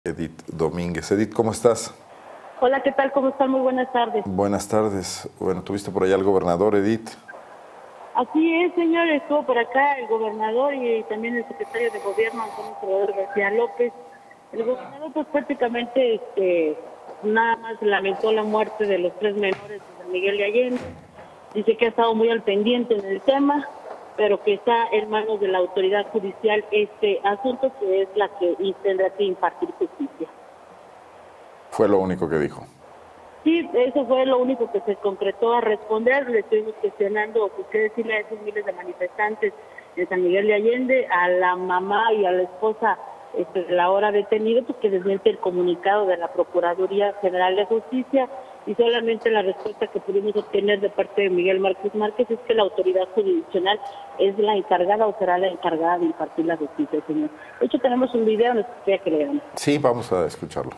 Edith Domínguez. Edith, ¿cómo estás? Hola, ¿qué tal? ¿Cómo están? Muy buenas tardes. Buenas tardes. Bueno, ¿tuviste por allá al gobernador, Edith? Así es, señor, estuvo por acá el gobernador y también el secretario de Gobierno, Antonio Salvador García López. El gobernador pues prácticamente nada más lamentó la muerte de los 3 menores de San Miguel de Allende. Dice que ha estado muy al pendiente en el tema, pero que está en manos de la autoridad judicial este asunto, que es la que tendrá que impartir justicia. Fue lo único que dijo. Sí, eso fue lo único que se concretó a responder. Le estuvimos cuestionando qué decirle a esos miles de manifestantes de San Miguel de Allende, a la mamá y a la esposa de la hora detenida, pues que desmiente el comunicado de la Procuraduría General de Justicia, y solamente la respuesta que pudimos obtener de parte de Miguel Márquez Márquez es que la autoridad jurisdiccional es la encargada o será la encargada de impartir la justicia, señor. De hecho, tenemos un video, nos gustaría que le veamos. Sí, vamos a escucharlo.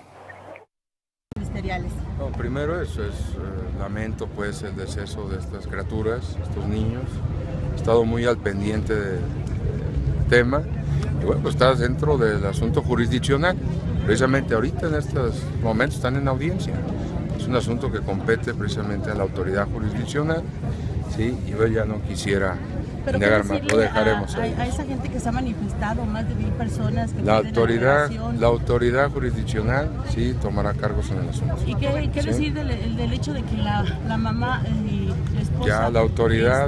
No, primero lamento pues el deceso de estas criaturas, estos niños. He estado muy al pendiente del tema y bueno, pues está dentro del asunto jurisdiccional. Precisamente ahorita en estos momentos están en audiencia. Es un asunto que compete precisamente a la autoridad jurisdiccional, ¿sí? Y yo ya no quisiera negar más, lo dejaremos ahí. A esa gente que se ha manifestado, más de 1000 personas que la autoridad jurisdiccional sí tomará cargos en el asunto. ¿Y qué ¿Sí? decir del hecho de que la mamá y la esposa ya la autoridad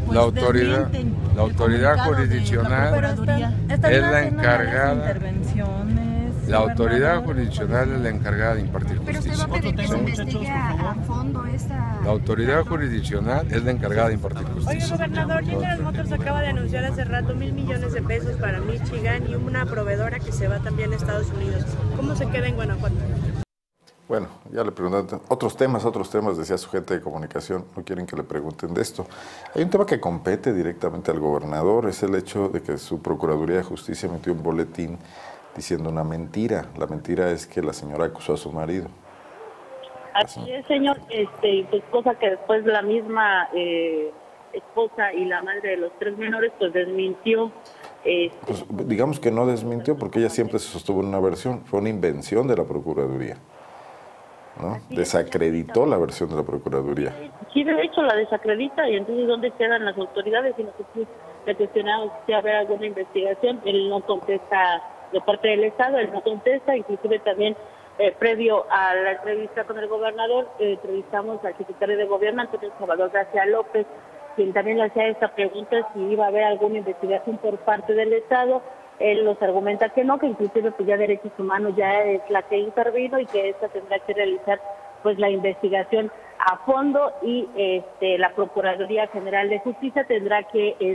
jurisdiccional es la encargada. La autoridad jurisdiccional es la encargada de impartir justicia. Pero usted va a pedir que se investigue a fondo esta... La autoridad jurisdiccional es la encargada de impartir justicia. Oye, gobernador, General Motors acaba de anunciar hace rato 1,000 millones de pesos para Michigan y una proveedora que se va también a Estados Unidos. ¿Cómo se queda en Guanajuato? Bueno, ya le preguntaron otros temas, decía su gente de comunicación, no quieren que le pregunten de esto. Hay un tema que compete directamente al gobernador, es el hecho de que su Procuraduría de Justicia emitió un boletín diciendo una mentira. La mentira es que la señora acusó a su marido. Así es, señor, pues cosa que después la misma esposa y la madre de los 3 menores pues desmintió. Pues, digamos que no desmintió porque ella siempre se sostuvo en una versión, fue una invención de la Procuraduría, ¿no? Desacreditó la versión de la Procuraduría. Sí, de hecho la desacredita, y entonces ¿dónde quedan las autoridades? Y nosotros le cuestionamos si habrá alguna investigación. Él no contesta de parte del Estado, él no contesta, inclusive también previo a la entrevista con el gobernador, entrevistamos al secretario de Gobierno, Antonio Salvador García López, quien también le hacía esta pregunta si iba a haber alguna investigación por parte del Estado. Él nos argumenta que no, que inclusive pues ya Derechos Humanos ya es la que intervino y que esta tendrá que realizar pues la investigación a fondo, y la Procuraduría General de Justicia tendrá que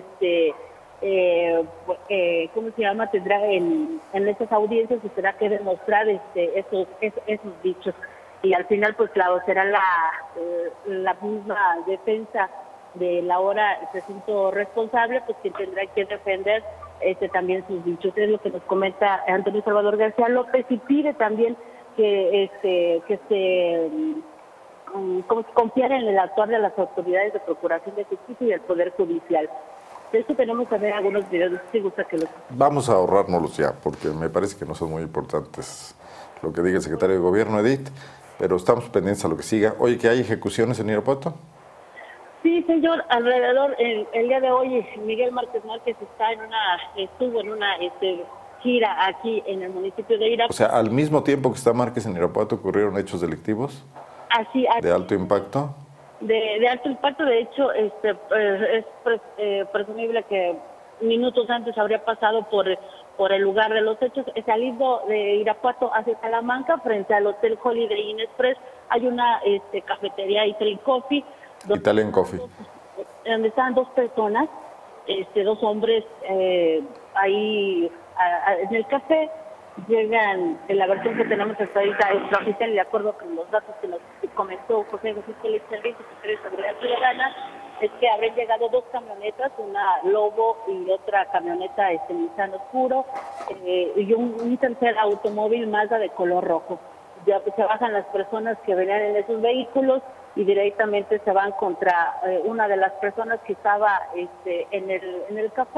¿cómo se llama? Tendrá en estas audiencias se tendrá que demostrar esos dichos, y al final pues claro, será la misma defensa de la ahora presunto responsable pues quien tendrá que defender también sus dichos. Es lo que nos comenta Antonio Salvador García López, y pide también que se confiar en el actuar de las autoridades de Procuración de Justicia y el Poder Judicial. De eso tenemos que ver algunos videos, si gusta que los... Vamos a ahorrárnoslos ya, porque me parece que no son muy importantes lo que diga el secretario de Gobierno, Edith, pero estamos pendientes a lo que siga. Oye, ¿que hay ejecuciones en Irapuato? Sí, señor, alrededor, el día de hoy, Miguel Márquez Márquez estuvo en una gira aquí en el municipio de Irapuato. O sea, al mismo tiempo que está Márquez en Irapuato, ¿ocurrieron hechos delictivos? Así, ¿De alto impacto? De alto impacto, de hecho, es presumible que minutos antes habría pasado por el lugar de los hechos. Saliendo de Irapuato hacia Salamanca, frente al Hotel Holiday Inn Express, hay una cafetería Italian Coffee. Italian Coffee. Donde están 2 personas, 2 hombres ahí en el café. Llegan, en la versión que tenemos hasta ahorita, oficial, de acuerdo con los datos que nos comentó José Félix Enrique, secretario de Seguridad Ciudadana, es que habrían llegado 2 camionetas, una Lobo y otra camioneta Nissan Oscuro, y un tercer automóvil Mazda de color rojo. Ya pues, se bajan las personas que venían en esos vehículos y directamente se van contra una de las personas que estaba en el café.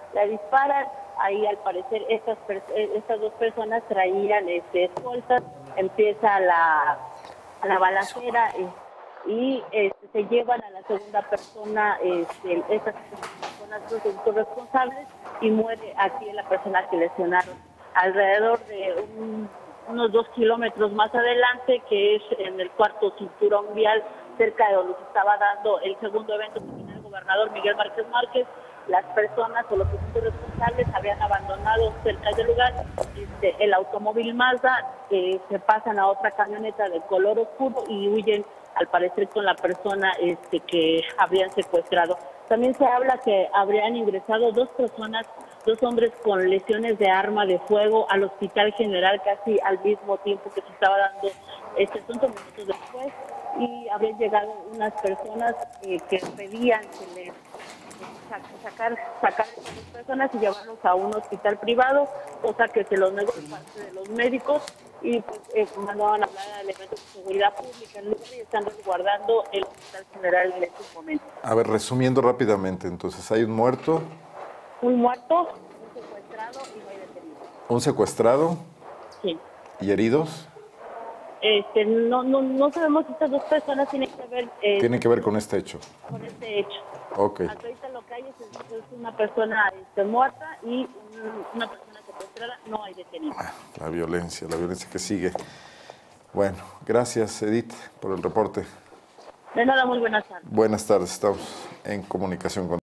le disparan. Ahí al parecer estas dos personas traían escoltas, empieza la balacera y se llevan a la segunda persona, estas personas son responsables, y muere aquí la persona que lesionaron. Alrededor de unos 2 kilómetros más adelante, que es en el cuarto cinturón vial, cerca de donde se estaba dando el segundo evento que tenía el gobernador Miguel Márquez Márquez, las personas o los presuntos responsables habían abandonado cerca del lugar el automóvil Mazda, se pasan a otra camioneta de color oscuro y huyen, al parecer, con la persona que habrían secuestrado. También se habla que habrían ingresado 2 personas, 2 hombres con lesiones de arma de fuego al Hospital General casi al mismo tiempo que se estaba dando este asunto, minutos después, y habrían llegado unas personas que pedían que les sacar a estas personas y llevarlos a un hospital privado, cosa que se los negó por parte de los médicos, y pues mandaban a hablar a elementos de seguridad pública en el lugar y están resguardando el Hospital General en estos momentos. A ver, resumiendo rápidamente, entonces, hay un muerto. Un muerto, un secuestrado y no hay detenidos. ¿Un secuestrado? Sí. ¿Y heridos? No sabemos si estas 2 personas tienen que ver con este hecho. Con este hecho. Ok. Hasta ahorita lo que hay es una persona muerta y una persona secuestrada, no hay detenidos. La violencia que sigue. Bueno, gracias, Edith, por el reporte. De nada, muy buenas tardes. Buenas tardes, estamos en comunicación con